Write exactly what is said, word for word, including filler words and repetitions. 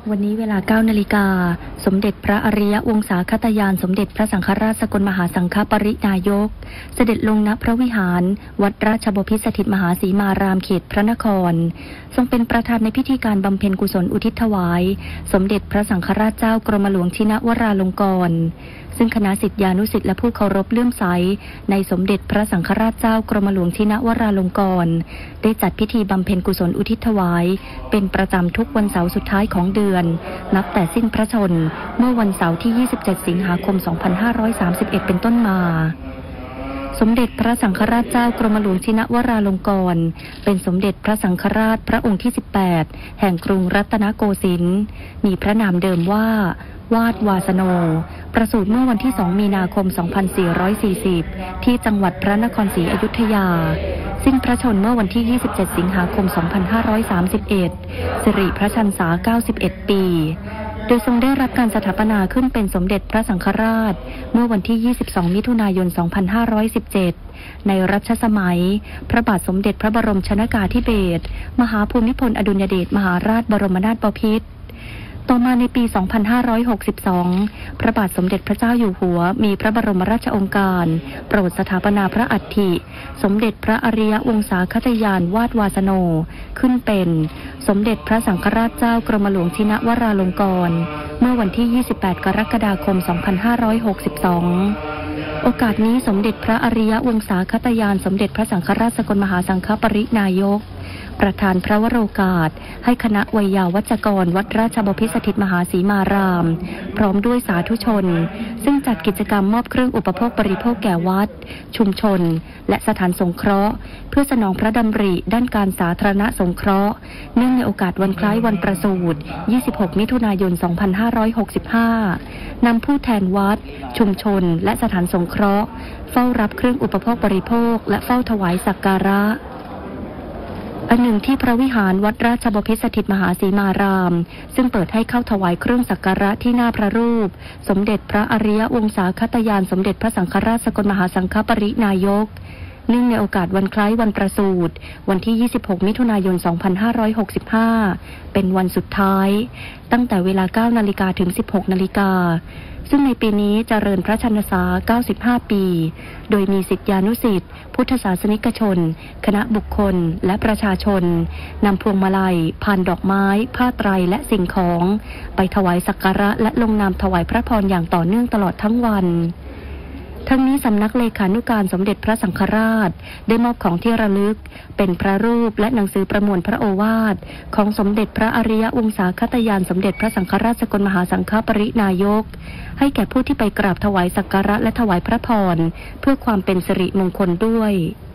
วันนี้เวลา เก้า นาฬิกาสมเด็จพระอริยวงศาคตยานสมเด็จพระสังฆราชสกลมหาสังฆปรินายกเสด็จลงณพระวิหารวัดราชบพิตรสถิตมหาสีมารามเขตพระนครทรงเป็นประธานในพิธีการบำเพ็ญกุศลอุทิศถวายสมเด็จพระสังฆราชเจ้ากรมหลวงชินวราลงกรณ์ซึ่งคณะศิษยานุศิษย์และผู้เคารพเลื่อมใสในสมเด็จพระสังฆราชเจ้ากรมหลวงชินวราลงกรณ์ได้จัดพิธีบำเพ็ญกุศลอุทิศถวายเป็นประจำทุกวันเสาร์สุดท้ายของเดือนนับแต่สิ้นพระชนม์เมื่อวันเสาร์ที่ ยี่สิบเจ็ด สิงหาคม สองพันห้าร้อยสามสิบเอ็ด เป็นต้นมาสมเด็จพระสังฆราชเจ้ากรมหลวงชินวราลงกรณ์เป็นสมเด็จพระสังฆราชพระองค์ที่ สิบแปด แห่งกรุงรัตนโกสินทร์มีพระนามเดิมว่าวาดวาสโนประสูติเมื่อวันที่ สอง มีนาคม สองพันสี่ร้อยสี่สิบ ที่จังหวัดพระนครศรีอยุธยาสิ้นพระชนม์เมื่อวันที่ ยี่สิบเจ็ด สิงหาคม สองพันห้าร้อยสามสิบเอ็ด สิริพระชรรษา เก้าสิบเอ็ด ปีโดยทรงได้รับการสถาปนาขึ้นเป็นสมเด็จพระสังฆราชเมื่อวันที่ ยี่สิบสอง มิถุนายน สองพันห้าร้อยสิบเจ็ด ในรัชสมัยพระบาทสมเด็จพระบรมชนกาธิเบศรมหาภูมิพลอดุลยเดชมหาราชบรมนาถบพิตรต่อมาในปี สองพันห้าร้อยหกสิบสอง พระบาทสมเด็จพระเจ้าอยู่หัวมีพระบรมราชโองการโปรดสถาปนาพระอัฐิสมเด็จพระอริยวงศาคตยานวาดวาสโนขึ้นเป็นสมเด็จพระสังฆราชเจ้ากรมหลวงชินวราลงกรณ์เมื่อวันที่ ยี่สิบแปด กรกฎาคม สองพันห้าร้อยหกสิบสอง โอกาสนี้สมเด็จพระอริยวงศาคตยานสมเด็จพระสังฆราชสกลมหาสังฆปรินายกประธานพระวโรกาสให้คณะไวยาวัจกรวัดราชบพิตรสถิตมหาสีมารามพร้อมด้วยสาธุชนซึ่งจัดกิจกรรมมอบเครื่องอุปโภคบริโภคแก่วัดชุมชนและสถานสงเคราะห์เพื่อสนองพระดำริด้านการสาธารณสงเคราะห์เนื่องในโอกาสวันคล้ายวันประสูติ ยี่สิบหก มิถุนายน สองพันห้าร้อยหกสิบห้า นำผู้แทนวัดชุมชนและสถานสงเคราะห์เฝ้ารับเครื่องอุปโภคบริโภคและเฝ้าถวายสักการะอันหนึ่งที่พระวิหารวัดราชบพิตรสถิตมหาสีมารามซึ่งเปิดให้เข้าถวายเครื่องสักการะที่หน้าพระรูปสมเด็จพระอริยวงศาคตยานสมเด็จพระสังฆราชสกลมหาสังฆปรินายกเนื่องในโอกาสวันคล้ายวันประสูติวันที่ ยี่สิบหก มิถุนายน สองพันห้าร้อยหกสิบห้า เป็นวันสุดท้ายตั้งแต่เวลา เก้า นาฬิกาถึง สิบหก นาฬิกาซึ่งในปีนี้เจริญพระชนษา เก้าสิบห้า ปีโดยมีศิษยานุศิษย์พุทธศาสนิกชนคณะบุคคลและประชาชนนำพวงมาลัยพานดอกไม้ผ้าไตรและสิ่งของไปถวายสักการะและลงนามถวายพระพรอย่างต่อเนื่องตลอดทั้งวันทั้งนี้สำนักเลขานุการสมเด็จพระสังฆราชได้มอบของที่ระลึกเป็นพระรูปและหนังสือประมวลพระโอวาทของสมเด็จพระอริยวงศาคตยานสมเด็จพระสังฆราชสกลมหาสังฆปรินายกให้แก่ผู้ที่ไปกราบถวายสักการะและถวายพระพรเพื่อความเป็นสิริมงคลด้วย